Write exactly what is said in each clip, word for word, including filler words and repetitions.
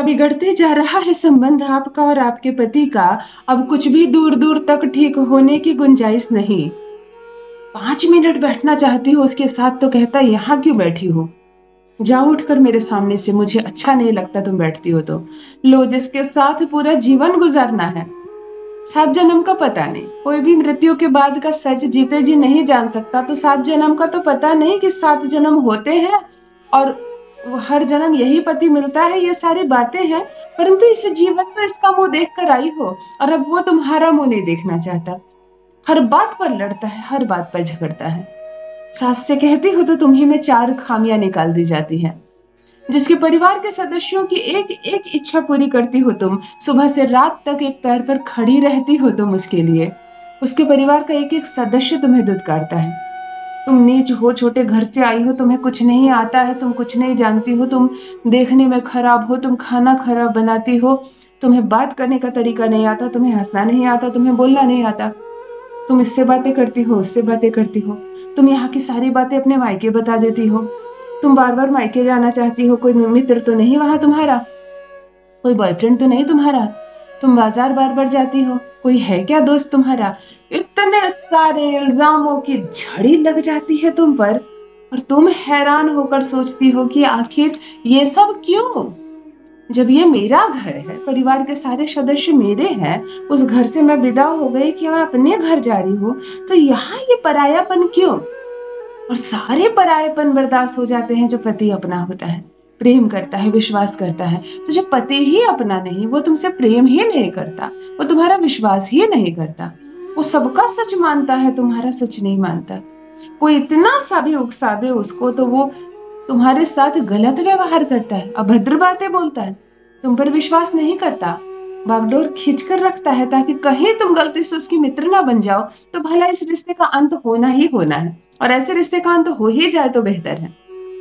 बिगड़ते जा रहा है संबंध आपका और आपके पति का। अब कुछ भी दूर दूर तक ठीक होने की गुंजाइश नहीं। पांच मिनट बैठना चाहती हो उसके साथ तो कहता है यहाँ क्यों बैठी हो, जाओ उठकर मेरे सामने से, मुझे अच्छा नहीं लगता तुम बैठती हो तो। लो, जिसके साथ पूरा जीवन गुजारना है, सात जन्म का पता नहीं, कोई भी मृत्यु के बाद का सच जीते जी नहीं जान सकता, तो सात जन्म का तो पता नहीं कि सात जन्म होते हैं और हर जन्म यही पति मिलता है, ये सारी बातें हैं। परंतु इस जीवन तो इसका मुंह देख कर आई हो और अब वो तुम्हारा मुंह नहीं देखना चाहता। हर बात पर लड़ता है, हर बात पर झगड़ता है। सास से कहती हो तो तुम्ही में चार खामियां निकाल दी जाती हैं। जिसके परिवार के सदस्यों की एक एक इच्छा पूरी करती हो तुम, सुबह से रात तक एक पैर पर खड़ी रहती हो तुम उसके लिए। उसके परिवार का एक एक सदस्य तुम्हें दुत्कारता है। तुम नीच हो, छोटे घर से आई हो, तुम्हें कुछ नहीं आता है, तुम कुछ नहीं जानती हो, तुम देखने में खराब हो, तुम खाना खराब बनाती हो, तुम्हें बात करने का तरीका नहीं आता, तुम्हें हंसना नहीं आता, तुम्हें बोलना नहीं आता। तुम इससे बातें करती हो, उससे बातें करती हो, तुम यहाँ की सारी बातें अपने मायके बता देती हो। तुम बार बार मायके जाना चाहती हो, कोई मित्र तो नहीं वहां तुम्हारा, कोई बॉयफ्रेंड तो नहीं तुम्हारा। तुम बाजार बार बार जाती हो, कोई है क्या दोस्त तुम्हारा। इतने सारे इल्जामों की झड़ी लग जाती है तुम पर और तुम हैरान होकर सोचती हो कि आखिर ये सब क्यों। जब ये मेरा घर है, परिवार के सारे सदस्य मेरे हैं, उस घर से मैं विदा हो गई कि मैं अपने घर जा रही हूँ, तो यहाँ ये परायापन क्यों। और सारे परायेपन बर्दाश्त हो जाते हैं जब पति अपना होता है, प्रेम करता है, विश्वास करता है। तो जब पति ही अपना नहीं, वो तुमसे प्रेम ही नहीं करता, वो तुम्हारा विश्वास ही नहीं करता, वो सबका सच मानता है, तुम्हारा सच नहीं मानता, कोई इतना सा भी उकसा दे उसको तो वो तुम्हारे साथ गलत व्यवहार करता है, अभद्र बातें बोलता है, तुम पर विश्वास नहीं करता, बागडोर खींच कर रखता है ताकि कहीं तुम गलती से उसकी मित्र ना बन जाओ, तो भला इस रिश्ते का अंत होना ही होना है, और ऐसे रिश्ते का अंत हो ही जाए तो बेहतर है।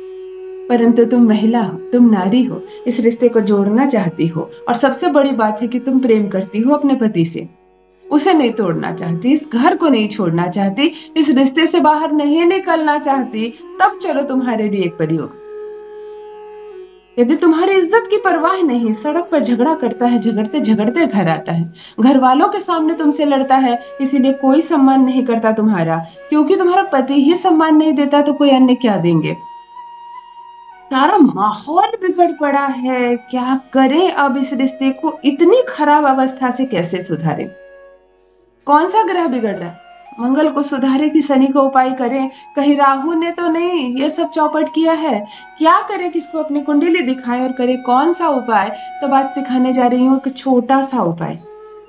परंतु तुम महिला हो, तुम नारी हो, इस रिश्ते को जोड़ना चाहती हो, और सबसे बड़ी बात है कि तुम प्रेम करती हो अपने पति से, उसे नहीं तोड़ना चाहती, इस घर को नहीं छोड़ना चाहती, इस रिश्ते से बाहर नहीं निकलना चाहती, तब चलो तुम्हारे लिए एक प्रयोग। यदि तुम्हारी इज्जत की परवाह नहीं, सड़क पर झगड़ा करता है, झगड़ते झगड़ते घर आता है, घर वालों के सामने तुमसे लड़ता है, इसीलिए कोई सम्मान नहीं करता तुम्हारा, क्योंकि तुम्हारा पति ही सम्मान नहीं देता तो कोई अन्य क्या देंगे। सारा माहौल बिगड़ पड़ा है, क्या करें अब, इस रिश्ते को इतनी खराब अवस्था से कैसे सुधारें। कौन सा ग्रह बिगड़ रहा है, मंगल को सुधारे कि शनि का उपाय करें, कहीं राहु ने तो नहीं ये सब चौपट किया है। क्या करें, किसको अपनी कुंडली दिखाएं और करें कौन सा उपाय। तो बात सिखाने जा रही हूँ कि छोटा सा उपाय।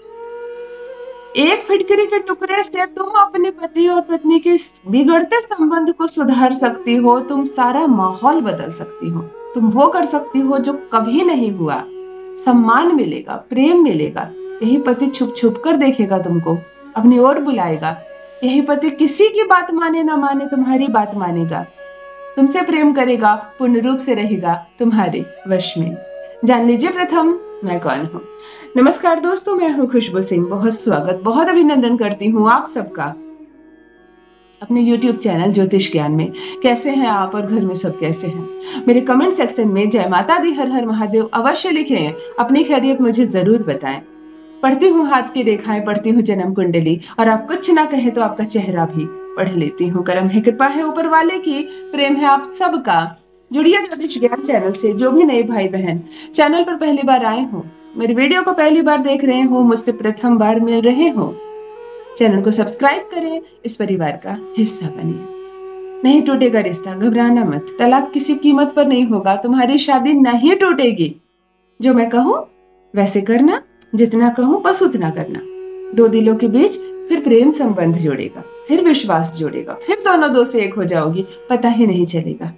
एक फिटकरी के टुकड़े से तुम अपने पति और पत्नी के बिगड़ते संबंध को सुधार सकती हो, तुम सारा माहौल बदल सकती हो, तुम वो कर सकती हो जो कभी नहीं हुआ। सम्मान मिलेगा, प्रेम मिलेगा, यही पति छुप छुप कर देखेगा तुमको, अपनी ओर बुलाएगा, यही पति किसी की बात माने ना माने तुम्हारी बात मानेगा, तुमसे प्रेम करेगा, पूर्ण रूप से रहेगा तुम्हारे वश में। जान लीजिए प्रथम मैं कौन हूँ। नमस्कार दोस्तों, मैं हूँ खुशबू सिंह। बहुत स्वागत, बहुत अभिनंदन करती हूँ आप सबका अपने YouTube चैनल ज्योतिष ज्ञान में। कैसे हैं आप और घर में सब कैसे हैं? मेरे कमेंट सेक्शन में जय माता दी, हर हर महादेव अवश्य लिखें, अपनी खैरियत मुझे जरूर बताएं। पढ़ती हूँ हाथ की रेखाएं, पढ़ती हूँ जन्म कुंडली, और आप कुछ ना कहे तो आपका चेहरा भी पढ़ लेती हूँ। करम है, कृपा है ऊपर वाले की, प्रेम है आप सबका। जुड़िए ज्योतिष ज्ञान चैनल से। जो भी नए भाई बहन चैनल पर पहली बार आए हो, मेरी वीडियो को पहली बार देख रहे हो, मुझसे प्रथम बार मिल रहे हो, चैनल को सब्सक्राइब करें, इस परिवार का हिस्सा बनिए। नहीं टूटेगा रिश्ता, घबराना मत, तलाक किसी कीमत पर नहीं होगा, तुम्हारी शादी नहीं टूटेगी। जो मैं कहूँ वैसे करना, जितना कहूँ बस उतना करना। दो दिलों के बीच फिर प्रेम संबंध जोड़ेगा, फिर विश्वास जोड़ेगा, फिर दोनों दो से एक हो जाओगी, पता ही नहीं चलेगा।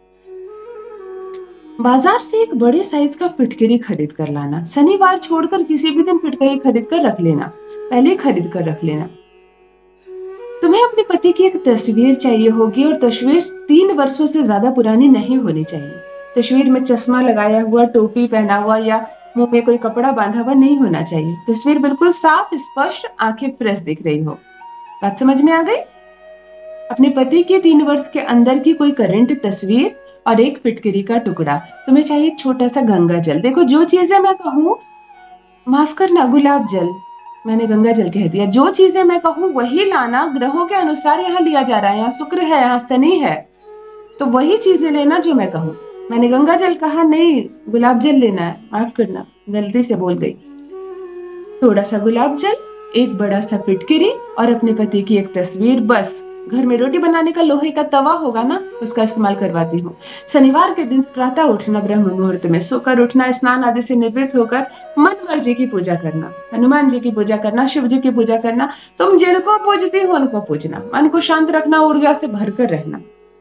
बाजार से एक बड़े साइज का फिटकरी खरीद कर लाना, शनिवार छोड़कर किसी भी दिन फिटकरी खरीद कर रख लेना, पहले खरीद कर रख लेना। तुम्हें अपने पति की एक तस्वीर चाहिए होगी, और तस्वीर तीन वर्षों से ज्यादा पुरानी नहीं होनी चाहिए। तस्वीर में चश्मा लगाया हुआ, टोपी पहना हुआ या मुंह में कोई कपड़ा बांधा हुआ नहीं होना चाहिए। तस्वीर बिल्कुल साफ स्पष्ट, आंखें फ्रेश दिख रही हो। बात समझ में आ गई? अपने पति की तीन वर्ष के अंदर की कोई करंट तस्वीर, और एक फिटकरी का टुकड़ा। तुम्हें चाहिए एक छोटा सा गंगा जल। देखो जो चीजें मैं कहूँ, माफ करना गुलाब जल, मैंने गंगा जल कह दिया। जो चीजें मैं कहूँ वही लाना, ग्रहों के अनुसार यहाँ लिया जा रहा है। यहाँ शुक्र है, यहाँ शनि है, तो वही चीजें लेना जो मैं कहूँ। मैंने गंगा जल कहा नहीं, गुलाब जल लेना है, माफ करना गलती से बोल गई। थोड़ा सा गुलाब जल, एक बड़ा सा फिटकिरी और अपने पति की एक तस्वीर। बस घर में रोटी बनाने का लोहे का तवा होगा ना, उसका इस्तेमाल करवाती हूँ। शनिवार के दिन प्रातः उठना, ब्रह्म मुहूर्त में सोकर उठना, स्नान आदि से निवृत्त होकर मन मर्जी की पूजा करना, हनुमान जी की पूजा करना, शिव जी की पूजा करना। तुम जिनको पूजती हो उनको पूजना, मन को शांत रखना, ऊर्जा से भरकर रहना,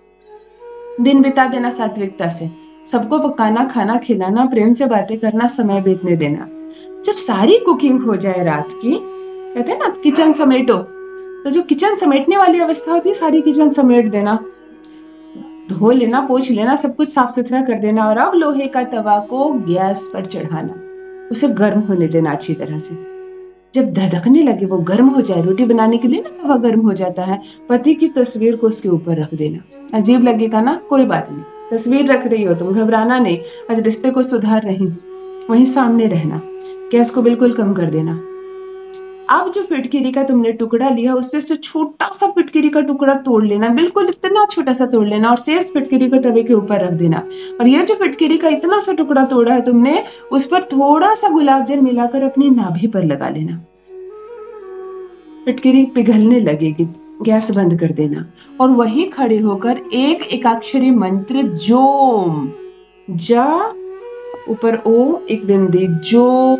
दिन बिता देना सात्विकता से, सबको पकाना, खाना खिलाना, प्रेम से बातें करना, समय बीतने देना। जब सारी कुकिंग हो जाए रात की, कहते हैं ना किचन समेटो, तो जो किचन समेटने वाली अवस्था होती है, सारी किचन समेट देना, धो लेना, पोंछ लेना, सब कुछ साफ सुथरा कर देना। और अब लोहे का तवा को गैस पर चढ़ाना, उसे गर्म होने देना अच्छी तरह से। जब धधकने लगे, वो गर्म हो जाए, रोटी बनाने के लिए ना तवा गर्म हो जाता है, पति की तस्वीर को उसके ऊपर रख देना। अजीब लगेगा ना, कोई बात नहीं, तस्वीर रख रही हो तुम, घबराना नहीं, आज रिश्ते को सुधार रही, वहीं सामने रहना, गैस को बिल्कुल कम कर देना। अब जो फिटकिरी का तुमने टुकड़ा लिया, उससे से छोटा सा फिटकिरी का टुकड़ा तोड़ लेना, बिल्कुल इतना छोटा सा तोड़ लेना, और शेष फिटकिरी को तवे के ऊपर रख देना। और ये जो फिटकिरी का इतना सा टुकड़ा तोड़ा है तुमने, उस पर थोड़ा सा गुलाब जल मिलाकर अपनी नाभि पर लगा लेना। फिटकिरी पिघलने लगेगी, गैस बंद कर देना, और वहीं खड़े होकर एक एकाक्षरी मंत्र जोम, जा ऊपर ओ एक बिंदी, जो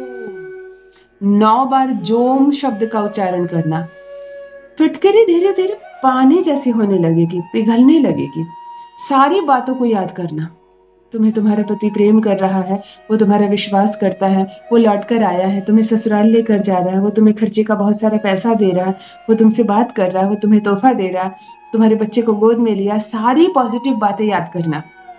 नौ बार जोम शब्द का उच्चारण करना। फिटकरी धीरे धीरे पानी जैसी होने लगेगी, पिघलने लगेगी। सारी बातों को याद करना, तुम्हें तुम्हारा पति प्रेम कर रहा है, वो तुम्हारा विश्वास करता है, वो लौट कर आया है, तुम्हें ससुराल लेकर जा रहा है, वो तुम्हें खर्चे का बहुत सारा पैसा दे रहा है, वो तुमसे बात कर रहा है, वो तुम्हें तोहफा दे रहा है, तुम्हारे बच्चे को गोद में लिया। सारी पॉजिटिव बातें याद करना।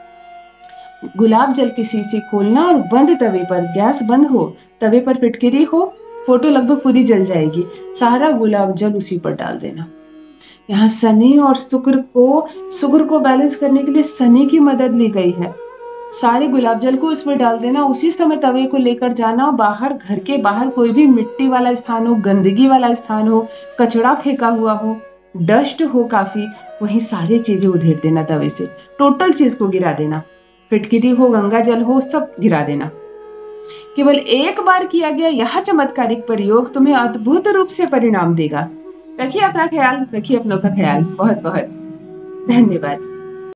गुलाब जल की शीशी खोलना और बंद तवे पर, गैस बंद हो, तवे पर फिटकिरी हो, फोटो लगभग पूरी जल जाएगी, सारा गुलाब जल उसी पर डाल देना। यहाँ शनि और शुक्र को शुक्र को बैलेंस करने के लिए शनि की मदद ली गई है। सारे गुलाब जल को उसमें डाल देना, उसी समय तवे को लेकर जाना बाहर, घर के बाहर कोई भी मिट्टी वाला स्थान हो, गंदगी वाला स्थान हो, कचरा फेंका हुआ हो, डस्ट हो काफी, वहीं सारी चीजें उधेड़ देना तवे से, टोटल चीज को गिरा देना, फिटकिरी हो, गंगा जल हो, सब गिरा देना। केवल एक बार किया गया यह चमत्कारिक प्रयोग तुम्हें अद्भुत रूप से परिणाम देगा। रखिए अपना ख्याल, रखिए अपनों का ख्याल। बहुत बहुत धन्यवाद।